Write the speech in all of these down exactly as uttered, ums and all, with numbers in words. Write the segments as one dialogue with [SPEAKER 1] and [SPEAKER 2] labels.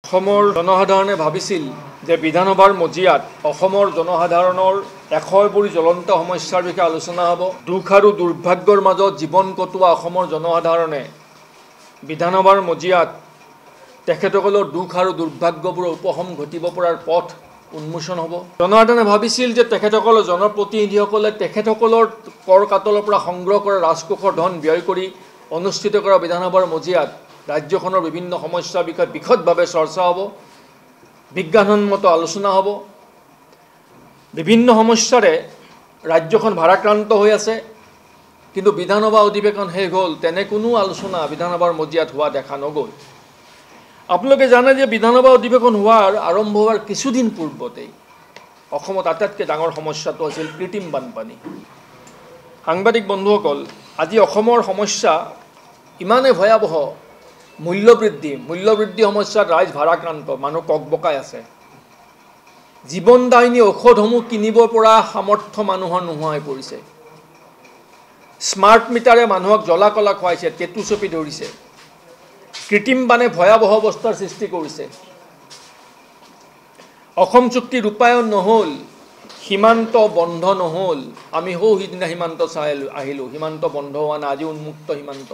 [SPEAKER 1] অসমৰ জনসাধাৰণে ভাবিছিল যে বিধানসভাৰ মজিয়াত অসমৰ জনসাধাৰণৰ এশৰ পৰি জ্বলন্ত সমস্যাৰ বিষয়ে আলোচনা হ'ব। দুখ আৰু দুৰ্ভাগ্যৰ মাজত জীৱন কটোৱা অসমৰ জনসাধাৰণে বিধানসভাৰ মজিয়াত তেখেতসকলৰ দুখ আৰু দুৰ্ভাগ্যবোৰৰ উপশম ঘটিব পৰাৰ পথ উন্মোচন হ'ব। জনসাধাৰণে ভাবিছিল যে তেখেতসকলৰ জনপ্ৰতিনিধিসকলে তেখেতসকলৰ কৰ কাটলৰ পৰা সংগ্ৰহ কৰা ৰাজকোষৰ ধন ব্যয় কৰি অনুষ্ঠিত কৰা বিধানসভাৰ মজিয়াত ৰাজ্যখনৰ বিভিন্ন সমস্যাৰ বিষয়ে বিশদভাৱে চৰ্চা হ'ব, বিজ্ঞানসন্মত আলোচনা হ'ব। বিভিন্ন সমস্যাৰে ৰাজ্যখন ভাৰাক্ৰান্ত হৈ আছে, কিন্তু বিধানসভা অধিৱেশন শেষ হ'ল তেনে কোনো আলোচনা বিধানসভাৰ মজিয়াত হোৱা দেখা নগ'ল। আপোনালোকে জানে যে বিধানসভা অধিৱেশন হোৱাৰ আৰম্ভ হোৱাৰ কিছুদিন পূৰ্বতেই অসমত আটাইতকৈ ডাঙৰ সমস্যাটো আছিল কৃত্ৰিম বানপানী। সাংবাদিক বন্ধুসকল, আজি অসমৰ সমস্যা ইমানেই ভয়াৱহ, মূল্যবৃদ্ধি মূল্যবৃদ্ধি সমস্যাত ৰাইজ ভাৰাক্ৰান্ত, মানুহ ককবকাই আছে। জীৱনদায়িনী ঔষধসমূহ কিনিব পৰা সামৰ্থ্য মানুহৰ নোহোৱা হৈ পৰিছে। স্মাৰ্ট মিটাৰে মানুহক জ্বলা কলা খুৱাইছে, টেটু চপি ধৰিছে। কৃত্ৰিম বানে ভয়াৱহ অৱস্থাৰ সৃষ্টি কৰিছে। অসম চুক্তি ৰূপায়ণ নহ'ল, সীমান্ত বন্ধ নহ'ল। আমি সৌ সিদিনা সীমান্ত চাই আহিলোঁ, সীমান্ত বন্ধ হোৱা নাই, আজি উন্মুক্ত সীমান্ত।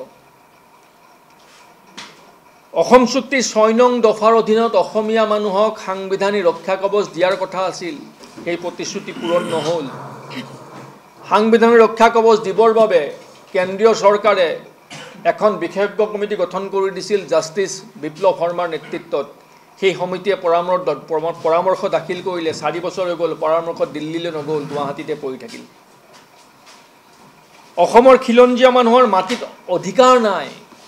[SPEAKER 1] অসম চুক্তিৰ ছয় নং দফাৰ অধীনত অসমীয়া মানুহক সাংবিধানিক ৰক্ষা কৱচ দিয়াৰ কথা আছিল, সেই প্ৰতিশ্ৰুতি পূৰণ নহ'ল। সাংবিধানিক ৰক্ষা কৱচ দিবৰ বাবে কেন্দ্ৰীয় চৰকাৰে এখন বিশেষজ্ঞ কমিটি গঠন কৰি দিছিল জাষ্টিছ বিপ্লৱ শৰ্মাৰ নেতৃত্বত। সেই সমিতিয়ে পৰামৰ্শ পৰামৰ্শ দাখিল কৰিলে, চাৰি বছৰ হৈ গ'ল, পৰামৰ্শ দিল্লীলৈ নগ'ল, গুৱাহাটীতে পৰি থাকিল। অসমৰ খিলঞ্জীয়া মানুহৰ মাটিত অধিকাৰ নাই।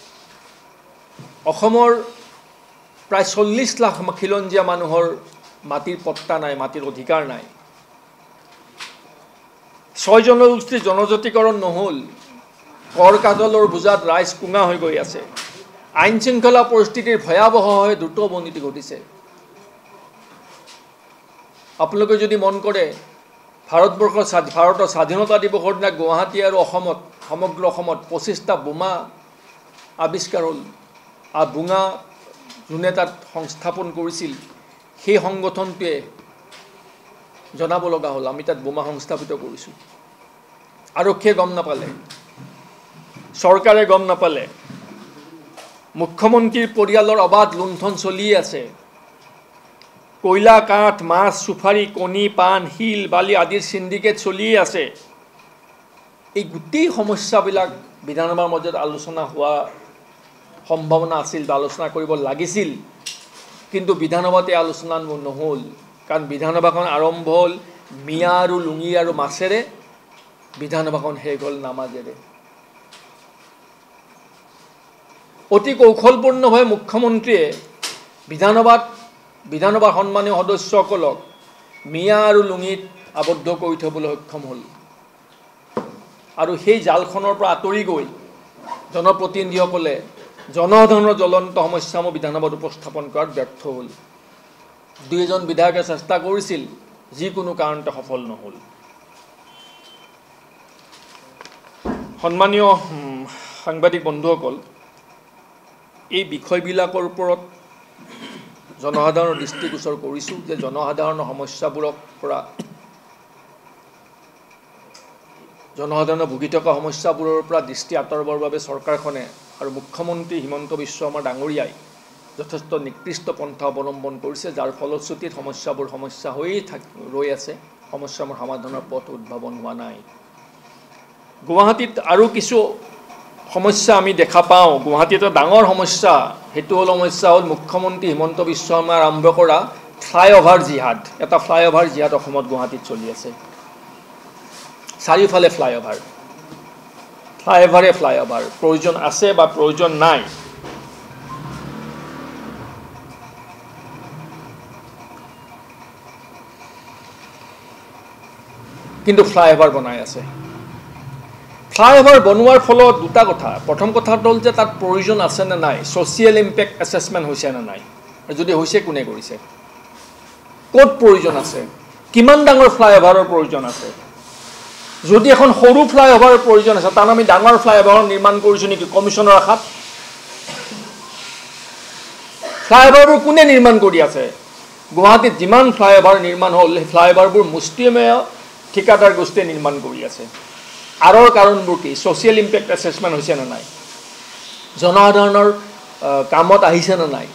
[SPEAKER 1] অসমৰ প্ৰায় চল্লিছ লাখ খিলঞ্জীয়া মানুহৰ মাটিৰ পট্টা নাই, মাটিৰ অধিকাৰ নাই। ছয় জনগোষ্ঠীৰ জনজাতিকৰণ নহ'ল। কৰ কাজলৰ বোজাত ৰাইজ কুঙা হৈ গৈ আছে। আইন শৃংখলা পৰিস্থিতিৰ ভয়াৱহ দ্ৰুত অৱনতি ঘটিছে। আপোনালোকে যদি মন কৰে, ভাৰতবৰ্ষৰ ভাৰতৰ স্বাধীনতা দিৱসৰ দিনা গুৱাহাটী আৰু অসমত সমগ্ৰ অসমত পঁচিছটা বোমা আৱিষ্কাৰ হ'ল। আৰু বোমা যোনে তাত সংস্থাপন কৰিছিল, সেই সংগঠনটোৱে জনাব লগা হ'ল আমি তাত বোমা সংস্থাপিত কৰিছোঁ। আৰক্ষীয়ে গম নাপালে, চৰকাৰে গম নাপালে। মুখ্যমন্ত্ৰীৰ পৰিয়ালৰ অবাধ লুণ্ঠন চলি আছে। কয়লা, কাঠ, মাছ, চুফাৰী, কণী, পাণ, শিল, বালি আদিৰ চিণ্ডিকেট চলি আছে। এই গোটেই সমস্যাবিলাক বিধানসভাৰ মাজত আলোচনা হোৱা সম্ভাৱনা আছিল বা আলোচনা কৰিব লাগিছিল, কিন্তু বিধানসভাতে আলোচনা নহ'ল। কাৰণ বিধানসভাখন আৰম্ভ হ'ল মিয়া আৰু লুঙি আৰু মাছেৰে, বিধানসভাখন শেষ হ'ল নামাজেৰে। অতি কৌশলপূৰ্ণভাৱে মুখ্যমন্ত্ৰীয়ে বিধানসভাত বিধানসভাৰ সন্মানীয় সদস্যসকলক মিয়া আৰু লুঙিত আবদ্ধ কৰি থ'বলৈ সক্ষম হ'ল। আৰু সেই জালখনৰ পৰা আঁতৰি গৈ জনপ্ৰতিনিধিসকলে জনসাধাৰণৰ জ্বলন্ত সমস্যাসমূহ বিধানসভাত উপস্থাপন কৰাত ব্যৰ্থ হ'ল। দুই এজন বিধায়কে চেষ্টা কৰিছিল, যিকোনো কাৰণতে সফল নহ'ল। সন্মানীয় সাংবাদিক বন্ধুসকল, এই বিষয়বিলাকৰ ওপৰত জনসাধাৰণৰ দৃষ্টিগোচৰ কৰিছোঁ যে জনসাধাৰণৰ সমস্যাবোৰৰ পৰা জনসাধাৰণে ভুগি থকা সমস্যাবোৰৰ পৰা দৃষ্টি আঁতৰাবৰ বাবে চৰকাৰখনে আৰু মুখ্যমন্ত্ৰী হিমন্ত বিশ্ব শৰ্মা ডাঙৰীয়াই যথেষ্ট নিকৃষ্ট পন্থা অৱলম্বন কৰিছে, যাৰ ফলশ্ৰুতিত সমস্যাবোৰ সমস্যা হৈয়ে থাক ৰৈ আছে। সমস্যাবোৰ সমাধানৰ পথ উদ্ভাৱন হোৱা নাই। গুৱাহাটীত আৰু কিছু সমস্যা আমি দেখা পাওঁ। গুৱাহাটীত এটা ডাঙৰ সমস্যা, সেইটো হ'ল সমস্যা হ'ল মুখ্যমন্ত্ৰী হিমন্ত বিশ্ব শৰ্মাই আৰম্ভ কৰা ফ্লাইঅভাৰ জিহাদ। এটা ফ্লাইঅভাৰ জিহাদ অসমত গুৱাহাটীত চলি আছে। চাৰিওফালে ফ্লাইঅভাৰ, ফ্লাইঅভাৰে ফ্লাইঅভাৰ। প্ৰয়োজন আছে বা প্ৰয়োজন নাই, কিন্তু ফ্লাইঅভাৰ বনাই আছে। ফ্লাইঅভাৰ বনোৱাৰ ফলত দুটা কথা। প্ৰথম কথাটো হ'ল যে তাত প্ৰয়োজন আছে নে নাই, ছ'চিয়েল ইম্পেক্ট এছেছমেণ্ট হৈছে নে নাই, যদি হৈছে কোনে কৰিছে, ক'ত প্ৰয়োজন আছে, কিমান ডাঙৰ ফ্লাইঅভাৰৰ প্ৰয়োজন আছে। যদি এখন সৰু ফ্লাইঅভাৰৰ প্ৰয়োজন আছে, তাত আমি ডাঙৰ ফ্লাইঅভাৰ নিৰ্মাণ কৰিছোঁ নেকি কমিশ্যনৰ আশাত? ফ্লাইঅভাৰবোৰ কোনে নিৰ্মাণ কৰি আছে? গুৱাহাটীত যিমান ফ্লাইঅভাৰ নিৰ্মাণ হ'ল সেই ফ্লাইঅভাৰবোৰ মুষ্টিমেয় ঠিকাদাৰ গোষ্ঠীয়ে নিৰ্মাণ কৰি আছে। আৰৰ কাৰণবোৰ কি? ছ'চিয়েল ইম্পেক্ট এছেছমেণ্ট হৈছে নে নাই? জনসাধাৰণৰ কামত আহিছে নে নাই?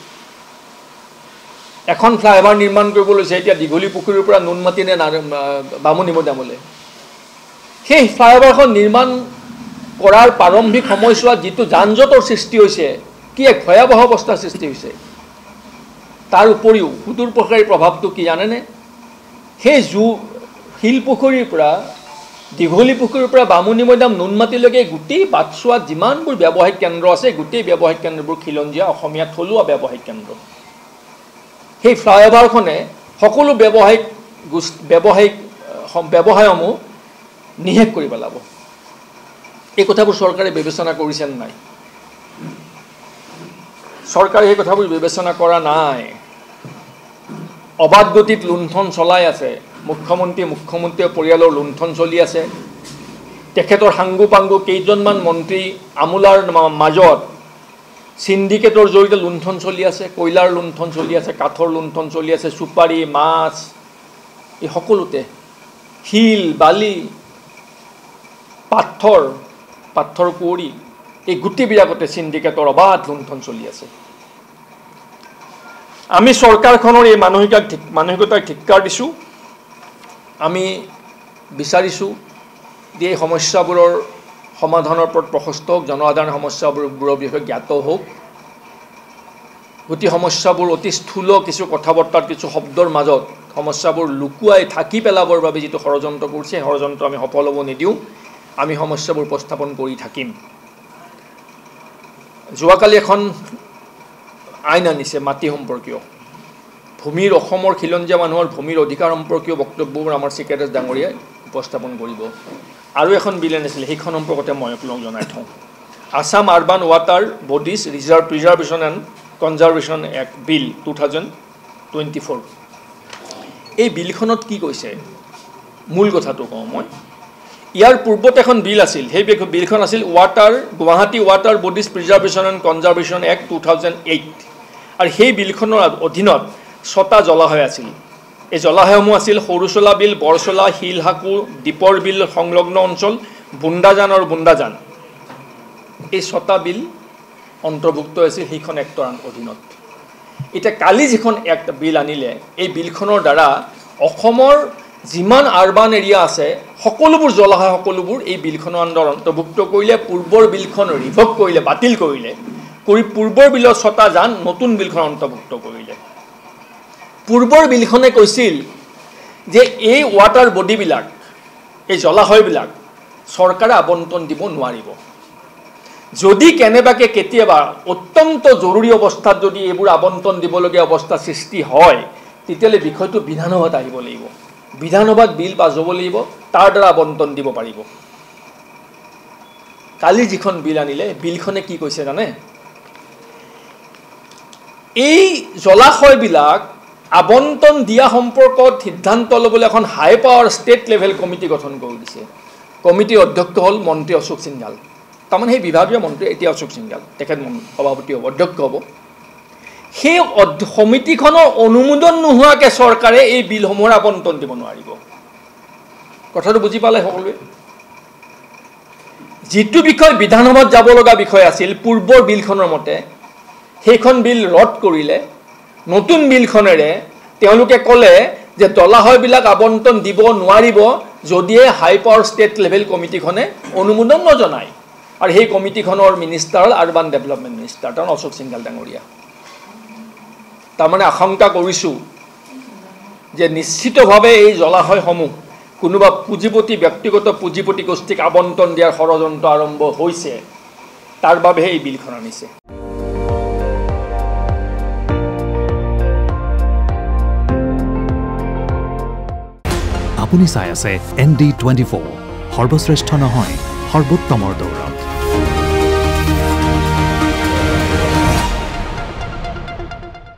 [SPEAKER 1] এখন ফ্লাইঅভাৰ নিৰ্মাণ কৰিব লৈছে এতিয়া দীঘলী পুখুৰীৰ পৰা নুনমাটি নে বামুণী মৈদামলৈ। সেই ফ্লাইঅভাৰখন নিৰ্মাণ কৰাৰ প্ৰাৰম্ভিক সময়ছোৱাত যিটো যান জঁটৰ সৃষ্টি হৈছে, কি এক ভয়াৱহ অৱস্থাৰ সৃষ্টি হৈছে। তাৰ উপৰিও সুদূৰ প্ৰসাৰী প্ৰভাৱটো কি জানেনে? সেই জু শিলপুখুৰীৰ পৰা দীঘলী পুখুৰীৰ পৰা বামুণী মৈদাম নুনমাটিলৈকে গোটেই বাটচোৱাত যিমানবোৰ ব্যৱসায়িক কেন্দ্ৰ আছে গোটেই ব্যৱসায়িক কেন্দ্ৰবোৰ খিলঞ্জীয়া অসমীয়া থলুৱা ব্যৱসায়িক কেন্দ্ৰ। সেই ফ্লাইঅভাৰখনে সকলো ব্যৱসায়িক ব্যৱসায়িক ব্যৱসায়সমূহ নিষেধ কৰি পেলাব। এই কথাবোৰ চৰকাৰে বিবেচনা কৰিছে নে নাই? চৰকাৰে সেই কথাবোৰ বিবেচনা কৰা নাই। অবাধ গতিত লুণ্ঠন চলাই আছে। মুখ্যমন্ত্ৰী মুখ্যমন্ত্ৰীৰ পৰিয়ালৰ লুণ্ঠন চলি আছে। তেখেতৰ সাংগু পাংগু কেইজনমান মন্ত্ৰী আমোলাৰ মাজত চিণ্ডিকেটৰ জৰিয়তে লুণ্ঠন চলি আছে। কয়লাৰ লুণ্ঠন চলি আছে, কাঠৰ লুণ্ঠন চলি আছে, চুপাৰী মাছ, এই সকলোতে শিল বালি পাথৰ পাথৰ কুঁৱৰী এই গোটেইবিলাকতে চিণ্ডিকেটৰ অবাধ লুণ্ঠন চলি আছে। আমি চৰকাৰখনৰ এই মানসিকাক মানসিকতাক ধিক্কাৰ দিছোঁ। আমি বিচাৰিছোঁ যে এই সমস্যাবোৰৰ সমাধানৰ ওপৰত প্ৰশস্ত হওক, জনসাধাৰণ সমস্যাবোৰৰ বিষয়ে জ্ঞাত হওক। গোটেই সমস্যাবোৰ অতি স্থূল কিছু কথা বতৰাত কিছু শব্দৰ মাজত সমস্যাবোৰ লুকুৱাই থাকি পেলাবৰ বাবে যিটো ষড়যন্ত্ৰ কৰিছে সেই ষড়যন্ত্ৰ আমি সফল হ'ব নিদিওঁ। আমি সমস্যাবোৰ উপস্থাপন কৰি থাকিম। যোৱাকালি এখন আইন আনিছে মাটি সম্পৰ্কীয়, ভূমিৰ অসমৰ খিলঞ্জীয়া মানুহৰ ভূমিৰ অধিকাৰ সম্পৰ্কীয় বক্তব্যবোৰ আমাৰ চিকেৰেট ডাঙৰীয়াই উপস্থাপন কৰিব। আৰু এখন বিল আনিছিলে, সেইখন সম্পৰ্কতে মই আপোনাক জনাই থওঁ। Assam urban water bodies reserve preservation and conservation act bill two thousand twenty four. এই বিলখনত কি কৈছে মূল কথাটো কওঁ মই। ইয়াৰ পূৰ্বত এখন বিল আছিল, সেই বিলখন আছিল water Guwahati water bodies preservation and conservation act two thousand eight. আৰু সেই বিলখনৰ অধীনত ছটা জলাশয় আছিল। এই জলাশয়সমূহ আছিল সৰুচলা বিল, বৰচলা, শিলহাকু, দীপৰ বিল সংলগ্ন অঞ্চল, বুন্দাজান আৰু বুন্দাজান। এই ছটা বিল অন্তৰ্ভুক্ত আছিল সেইখন এক্টৰ অধীনত। এতিয়া কালি যিখন এক্ট বিল আনিলে, এই বিলখনৰ দ্বাৰা অসমৰ যিমান আৰ্বান এৰিয়া আছে সকলোবোৰ জলাশয় সকলোবোৰ এই বিলখনৰ আণ্ডাৰত অন্তৰ্ভুক্ত কৰিলে। পূৰ্বৰ বিলখন ৰিভক কৰিলে, বাতিল কৰিলে, কৰি পূৰ্বৰ বিলৰ ছটা যান নতুন বিলখন অন্তৰ্ভুক্ত কৰিলে। পূৰ্বৰ বিলখনে কৈছিল যে এই ৱাটাৰ বডিবিলাক, এই জলাশয়বিলাক চৰকাৰে আবণ্টন দিব নোৱাৰিব। যদি কেনেবাকৈ কেতিয়াবা অত্যন্ত জৰুৰী অৱস্থাত যদি এইবোৰ আবণ্টন দিবলগীয়া অৱস্থা সৃষ্টি হয়, তেতিয়াহ'লে বিষয়টো বিধানসভাত আহিব লাগিব। বিধানসভাত বিল পাছ হ'ব লাগিব, তাৰ দ্বাৰা আবণ্টন দিব পাৰিব। কালি যিখন বিল আনিলে, বিলখনে কি কৈছে জানে? এই জলাশয়বিলাক আবণ্টন দিয়া সম্পৰ্কত সিদ্ধান্ত ল'বলৈ এখন high power state level committee গঠন কৰি দিছে। কমিটিৰ অধ্যক্ষ হ'ল মন্ত্ৰী অশোক সিংঘাল। তাৰমানে সেই বিভাগীয় মন্ত্ৰী এতিয়া অশোক সিংঘাল, তেখেত সভাপতি হ'ব, অধ্যক্ষ হ'ব। সেই সমিতিখনৰ অনুমোদন নোহোৱাকৈ চৰকাৰে এই বিলসমূহৰ আবণ্টন দিব নোৱাৰিব। কথাটো বুজি পালে সকলোৱে? যিটো বিষয় বিধানসভাত যাব লগা বিষয় আছিল পূৰ্বৰ বিলখনৰ মতে, সেইখন বিল ৰদ কৰিলে। নতুন বিলখনেৰে তেওঁলোকে ক'লে যে জলাশয়বিলাক আবণ্টন দিব নোৱাৰিব যদিহে হাই পাৱাৰ ষ্টেট লেভেল কমিটিখনে অনুমোদন নজনায়। আৰু সেই কমিটিখনৰ মিনিষ্টাৰ হ'ল আৰ্বান ডেভেলপমেণ্ট মিনিষ্টাৰ, তাৰ অশোক সিংঘাল ডাঙৰীয়া। তাৰমানে আশংকা কৰিছোঁ যে নিশ্চিতভাৱে এই জলাশয়সমূহ কোনোবা পুঁজিপতি ব্যক্তিগত পুঁজিপতি গোষ্ঠীক আবণ্টন দিয়াৰ ষড়যন্ত্ৰ আৰম্ভ হৈছে। তাৰ বাবেহে এই বিলখন আনিছে।
[SPEAKER 2] আপুনি চাই আছে এন ডি টুৱেণ্টি ফ'ৰ, সৰ্বশ্ৰেষ্ঠ নহয় সৰ্বোত্তমৰ দৌৰ।